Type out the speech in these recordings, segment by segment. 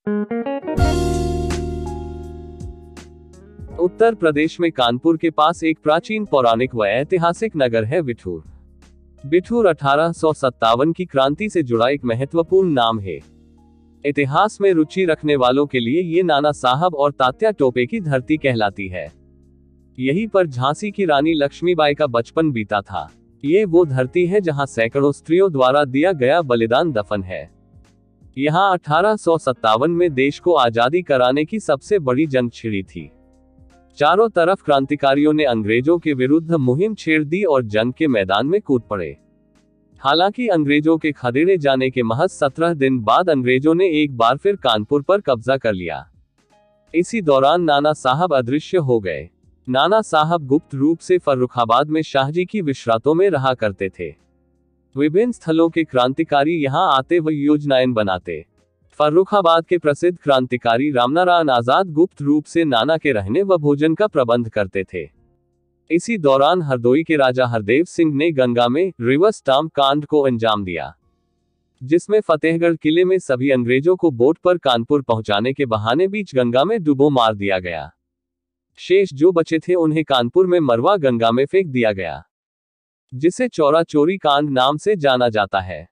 उत्तर प्रदेश में कानपुर के पास एक प्राचीन पौराणिक व ऐतिहासिक नगर है बिठूर। बिठूर 1857 की क्रांति से जुड़ा एक महत्वपूर्ण नाम है। इतिहास में रुचि रखने वालों के लिए ये नाना साहब और तात्या टोपे की धरती कहलाती है। यहीं पर झांसी की रानी लक्ष्मीबाई का बचपन बीता था। ये वो धरती है जहां सैकड़ों स्त्रियों द्वारा दिया गया बलिदान दफन है। यहाँ 1857 में देश को आजादी कराने की सबसे बड़ी जंग छिड़ी थी। चारों तरफ क्रांतिकारियों ने अंग्रेजों के विरुद्ध मुहिम छेड़ दी और जंग के मैदान में कूद पड़े। हालांकि अंग्रेजों के खदेड़े जाने के महज 17 दिन बाद अंग्रेजों ने एक बार फिर कानपुर पर कब्जा कर लिया। इसी दौरान नाना साहब अदृश्य हो गए। नाना साहब गुप्त रूप से फर्रुखाबाद में शाहजी की विश्रातों में रहा करते थे। विभिन्न स्थलों के क्रांतिकारी यहां आते व योजनाएं बनाते। फर्रुखाबाद के प्रसिद्ध क्रांतिकारी रामनारायण आजाद गुप्त रूप से नाना के रहने व भोजन का प्रबंध करते थे। इसी दौरान हरदोई के राजा हरदेव सिंह ने गंगा में रिवर स्टाम्प कांड को अंजाम दिया, जिसमें फतेहगढ़ किले में सभी अंग्रेजों को बोट पर कानपुर पहुंचाने के बहाने बीच गंगा में डुबो मार दिया गया। शेष जो बचे थे उन्हें कानपुर में मरवा गंगा में फेंक दिया गया, जिसे चौरा चोरी कांड नाम से जाना जाता है।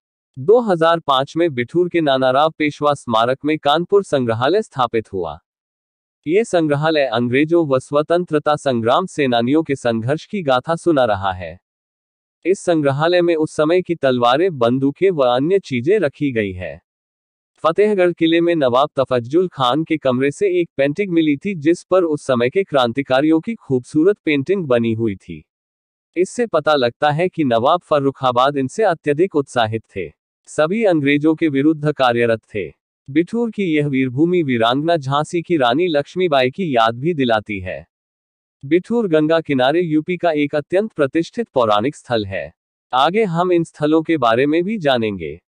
2005 में बिठूर के नानाराव पेशवा स्मारक में कानपुर संग्रहालय स्थापित हुआ। ये संग्रहालय अंग्रेजों व स्वतंत्रता संग्राम सेनानियों के संघर्ष की गाथा सुना रहा है। इस संग्रहालय में उस समय की तलवारें, बंदूकें व अन्य चीजें रखी गई है। फतेहगढ़ किले में नवाब तफज्जुल खान के कमरे से एक पेंटिंग मिली थी, जिस पर उस समय के क्रांतिकारियों की खूबसूरत पेंटिंग बनी हुई थी। इससे पता लगता है कि नवाब फर्रुखाबाद इनसे अत्यधिक उत्साहित थे। सभी अंग्रेजों के विरुद्ध कार्यरत थे। बिठूर की यह वीरभूमि वीरांगना झांसी की रानी लक्ष्मीबाई की याद भी दिलाती है। बिठूर गंगा किनारे यूपी का एक अत्यंत प्रतिष्ठित पौराणिक स्थल है। आगे हम इन स्थलों के बारे में भी जानेंगे।